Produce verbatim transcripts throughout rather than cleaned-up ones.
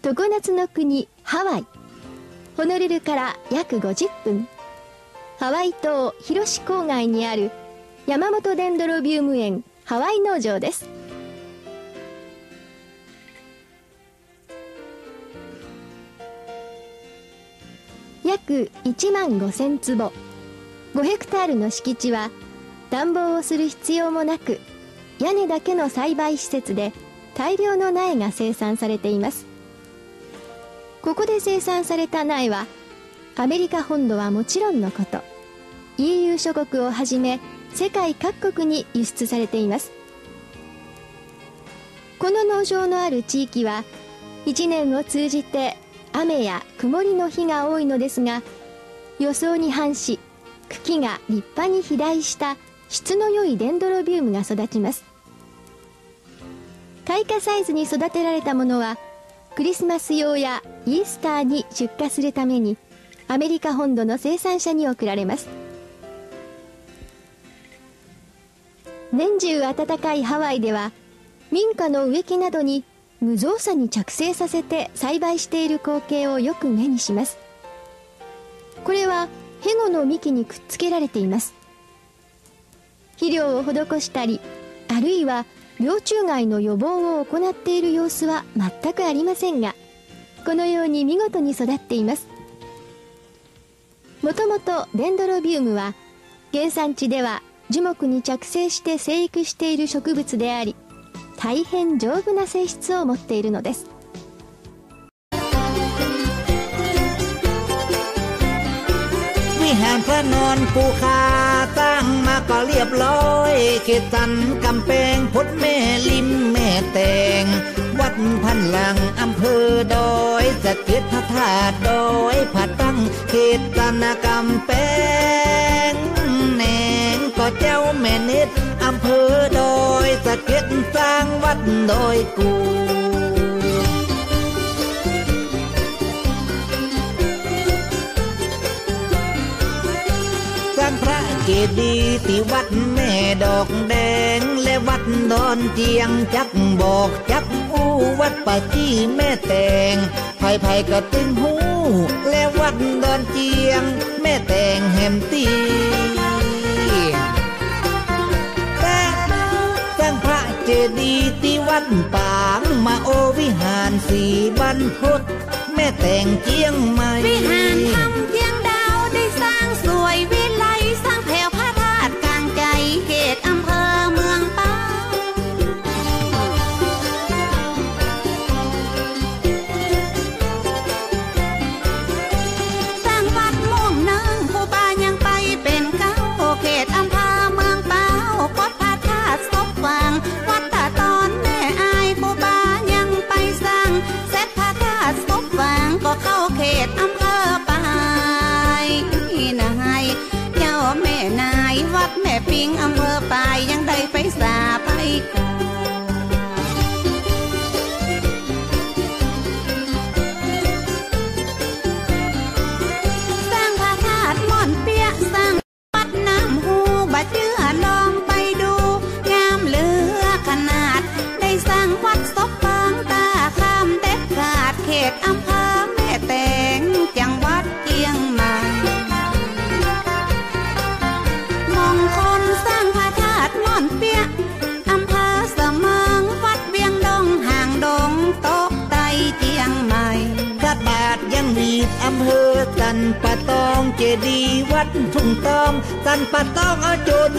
常夏の国ハワイ。ホノルルから約ごじゅっぷん。ハワイ島広志郊外にある山本デンドロビウム園ハワイ農場です。約いちまんごせんつぼ、ごヘクタールの敷地は暖房をする必要もなく、屋根だけの栽培施設で大量の苗が生産されています。ここで生産された苗はアメリカ本土はもちろんのこと、 イーユー 諸国をはじめ世界各国に輸出されています。この農場のある地域はいちねんを通じて雨や曇りの日が多いのですが、予想に反し茎が立派に肥大した質の良いデンドロビウムが育ちます。開花サイズに育てられたものはクリスマス用やイースターに出荷するためにアメリカ本土の生産者に送られます。年中暖かいハワイでは民家の植木などに無造作に着生させて栽培している光景をよく目にします。これはヘゴの幹にくっつけられています。肥料を施したり、あるいは病虫害の予防を行っている様子は全くありませんが、このように見事に育っています。もともとデンドロビウムは原産地では樹木に着生して生育している植物であり、大変丈夫な性質を持っているのです。 วิหารพระนอนปูคาตั้งมาก็เรียบร้อยเขตสันกำแพงพุทธแม่ลิมแม่แตงวัดพันลังอำเภอดอยสะเก็ดพระธาตุดอยผาตั้งเขตสันกำแพงแหนงก็เจ้าแม่เน็ตอำเภอดอยสะเก็ดสร้างวัดดอยกูสร้างพระเจดีย์ที่วัดแม่ดอกแดงและวัดดอนเจียงจักบอกจักอู้วัดป่าจี้แม่แตงไผ่ไผ่กระตึงหูและวัดดอนเจียงแม่แตงแหมตีเจดีย์ที่วัดปางมาโอวิหารสีบรรพตแม่แต่งเจียงใหม่วิหารทำเจียงดาวได้สร้างสวยวิไลสร้างแผ่วพระธาตุกลางใจเขตอำเภอเมืองปางสร้างวัดม่วงนางผู้บายังไปเป็นเก้าเขตอำเภอเมืองเปาปดพระธาตุซบฟังวัดตาตอนแม่อายผู้บายังไปสร้างเสร็จพระธาตุซบฟังก็เข้าเขตอำเภอปายนายเจ้าแม่นายวัดแม่ปิงอำเภอปายยังได้ไปสาไปกาสร้างพระธาตุม่อนเปียสร้างวัดน้ำหูบัดเจือลองไปดูงามเหลือขนาดได้สร้างวัดศพปางตาคำเด็ดขาดเขตอำเภอแม่แตงจังหวัดเชียงใหม่มงคลสร้างพระธาตุม่อนเปียอำเภอเสมิงวัดเวียงดงห่างดงตกไตเชียงใหม่พระบาทยังมีอำเภอสันป่าตองเจดีย์วัดทุ่งตองสันป่าตองเอาจน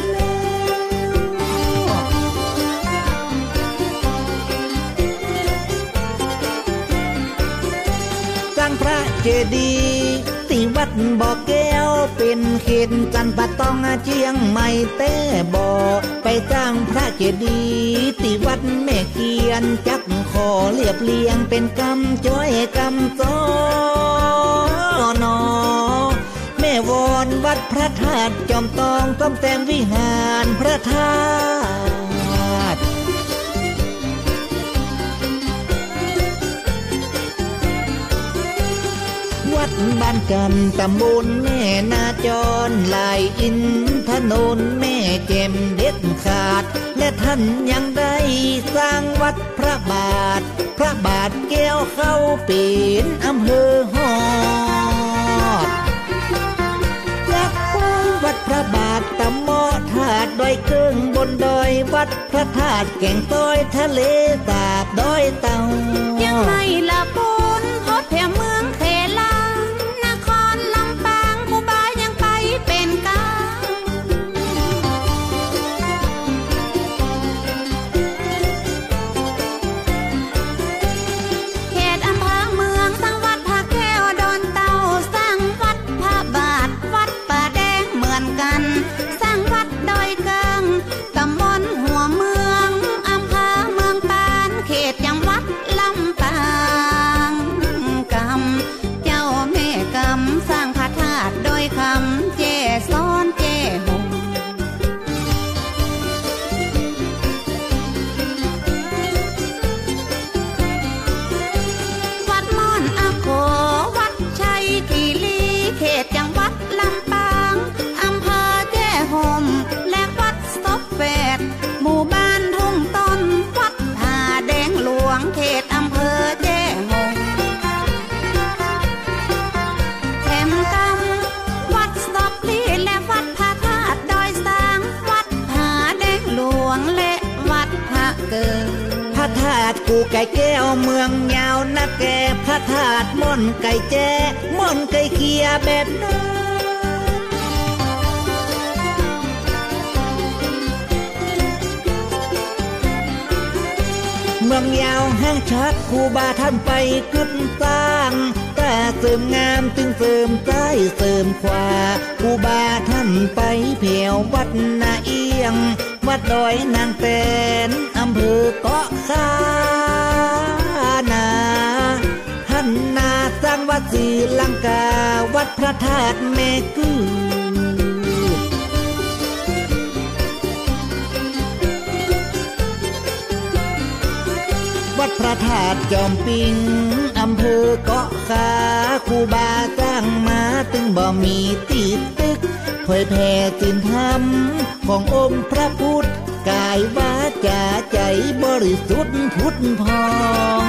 สร้างพระเจดีย์ที่วัดบ่อแก้วเป็นเขตสันป่าตองเชียงใหม่แต่บ่อไปสร้างพระเจดีย์ที่วัดแม่เกียนจักขอเรียบเรียงเป็นกำจ้อยกำซ้อนอแม่วอนวัดพระธาตุจอมตองต้อมแต้มวิหารพระธาตุวัดบ้านกันตำบลแม่นาจรลายอินถนนแม่แจ่มเด็ดขาดและท่านยังได้สร้างวัดพระบาทพระบาทแก้วเข้าเป็นอำเภอฮอดยักษ์ป้องวัดพระบาทตะหมอถาดดอยเกิงบนดอยวัดพระธาตุแก่งต้อยทะเลสาบดอยเต่ายังไม่ละปูนพบแถวเมืองเขลานครลำปางผู้บายยังไปเป็นกาเขตอำเภอเมืองสร้างวัดพระแก้วดอนเต่าสร้างวัดพระบาทวัดป่าแดงเหมือนกันสร้างวัดดอยเกิงตำบลหัวเมืองอำเภอเมืองปานเขตจังหวัดลำปางกำเจ้าแม่กำสร้างพระธาตุโดยคำเจซ้อนเจหงวัดม่อนอาโกวัดชัยคีรีเขตจังหวัดลำปางอำเภอแจ้ห่มและวัดซบแฝดหมู่บ้านทุ่งต้นวัดผาแดงหลวงเขตอำเภอแจ้ห่มแถมกำวัดซบลีและวัดพระธาตุดอยสางวัดผาแดงหลวงและวัดพระเกิดพระธาตุกูไก่แก้วเมืองยาวนักแก่พระธาตุม่อนไก่แจ้ม่อนไก่เคียเบ็ดเมืองยาวห้างชัดครูบาท่านไปขึ้นสร้างแต่เสริมงามจึงเสริมซ้ายเสริมขวาครูบาท่านไปเพียววัดนาเอียงวัดดอยนางแตนอำเภอเกาะคานาท่านนาสร้างวัดศรีลังกาวัดพระธาตุแม่กือวัดพระธาตุจอมปิงอำเภอเกาะคาครูบาสร้างมาตึงบ่มีติดตึกเผยแผ่ศีลธรรมขององค์พระพุทธกายวาจาใจบริสุทธิ์พุทธพอง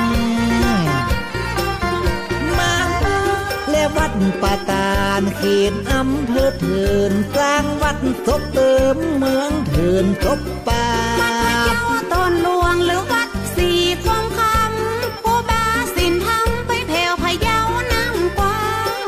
มาและวัดปาตานเขตอำเภอเถินสร้างวัดศพเติมเมืองเถินศพป่าวัดพระเจ้าต้นหลวงหรือวัดสีคมคำผู้บาสินธรรมไปแผ่วพะเยาน้ำกว้าง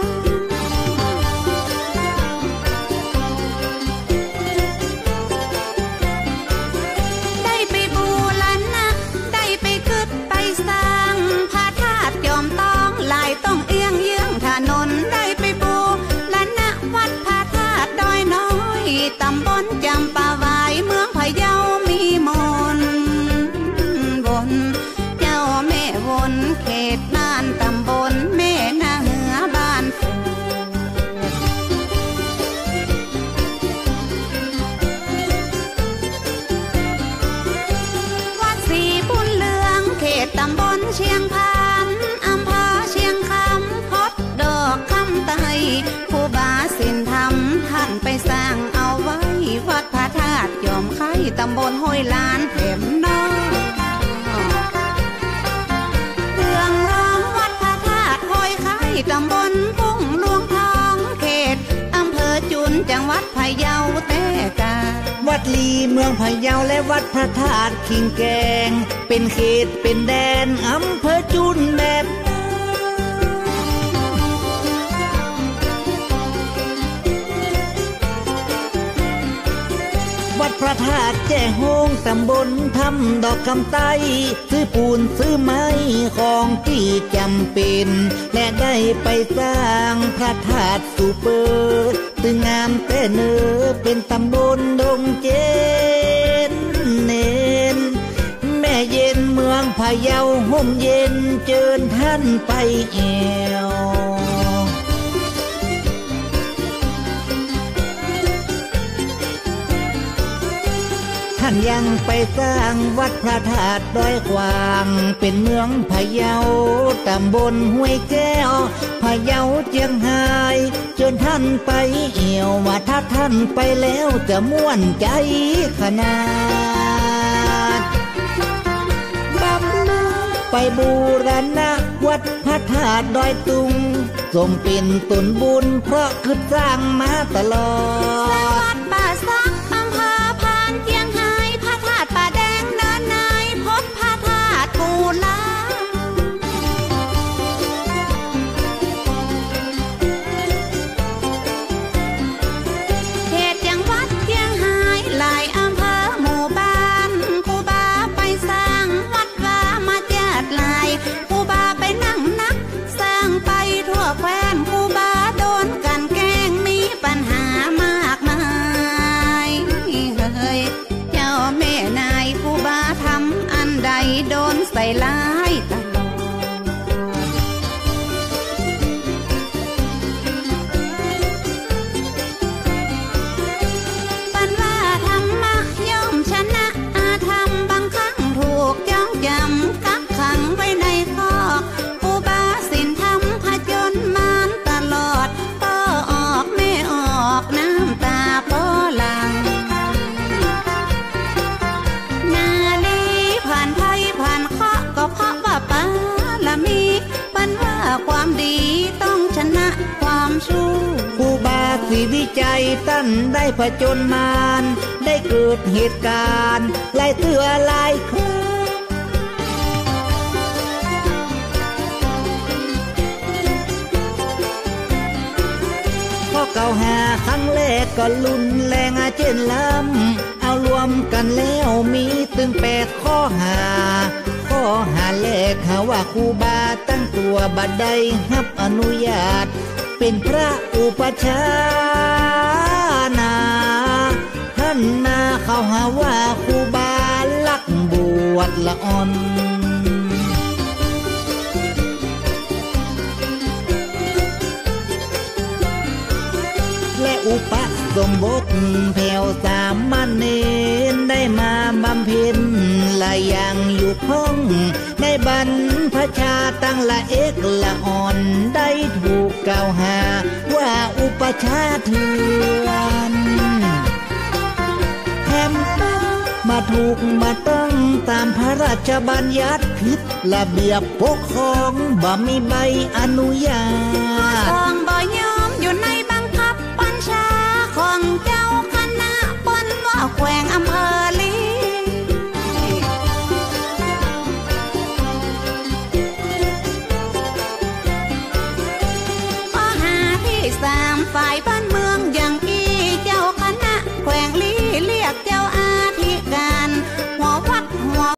ได้ไปบูรณะได้ไปกึดไปสร้างพระธาตุยอมต้องลายต้องเอียงเยื้องถนนได้ไปบูรณะวัดพระธาตุดอยน้อยตำบลจำปาไว้เมืองพะเยามีมนเจ้าแม่วนเขตน่านตำบลแม่นาเหือบ้านเฟืวัดศรีบุญเรืองเขตตำบลเชียงพานอำเภอเชียงคำพดดอกคำไตผู้บาสินธรรมท่านไปสร้างเอาไว้วัดพระธาตุยอมไข่ตำบลห้วยลานเถมน้อยตำบลพุ่งหลวงทองเขตอำเภอจุนจังหวัดพะเยาแต่กาวัดลีเมืองพะเยาและวัดพระธาตุขิงแกงเป็นเขตเป็นแดนอำเภอจุนแบบวัดพระธาตุแจ้โฮงตำบลทำดอกคำไต้ซื้อปูนซื้อไม้ของที่จำเป็นและได้ไปสร้างพระธาตุสุเปิดตึงงามแต่เนื้อเป็นตำบลดงเจนเนนแม่เย็นเมืองพะเยาห่มเย็นเจิญท่านไปแอว ท่านยังไปสร้างวัดพระธาตุดอยกวางเป็นเมืองพะเยาตำบลห้วยแก้วพะเยาเจียงไฮ้จนท่านไปเอี่ยวว่าถ้าท่านไปแล้วจะม่วนใจขนาดบำรุงไปบูรณะวัดพระธาตุดอยตุงสมเป็นตนบุญเพราะคือสร้างมาตลอดวัดป่าซักอำเภอพานเจียงไฮ้พระธาตุป่าแดงเนินนายพบพระธาตุกูลาเขตจังหวัดเจียงไฮ้หลายอำเภอหมู่บ้านครูบาไปสร้างวัดว่ามาจัดลายครูบาไปนั่งนักสร้างไปทั่วแคว้นครูบาโดนกันแกล้งมีปัญหามากมายเฮ้ยเจ้าแม่นายครูบาทำอันใดโดนใส่ร้ายตลอดปันว่าธรรมะย่อมชนะอาธรรมบางครั้งถูกจ้องจำกักขังไว้ในคอกครูบาศีลธรรมผจญมารตลอดพ่อออกแม่ออกน้ำตาพ่อหลังนาลีผ่านภัยผ่านเคราะห์ก็เพราะว่าปาละมีปันว่าความดีต้องชนะความชั่วครูบาศรีวิจัยตั้นได้ผจญมารได้เกิดเหตุการณ์หลายเตือหลายครั้งข้อเก่าหาครั้งแรกก็รุนแรงเช่นล้ำเอารวมกันแล้วมีตึงแปดข้อหาข้อหาแรกหาว่าครูบาตั้งตัวบัดใดรับอนุญาตเป็นพระอุปัชฌาย์นาท่านนาเขาหาว่าครูบาลักบวชละอ่อนและอุปสมบทแผ่วสามเณรได้มาบำเพ็ญหลายอย่างอยู่พ้องในบรรพชาตั้งละเอกละอ่อนได้ถูกกล่าวหาว่าอุปชาเถื่อนแถมมาถูกมาต้องตามพระราชบัญญัติผิดระเบียบปกครองบ่มีใบอนุญาตของบ่ยอมอยู่ในบังคับบัญชาของเจ้าคณะปนว่าแขวงอำเภ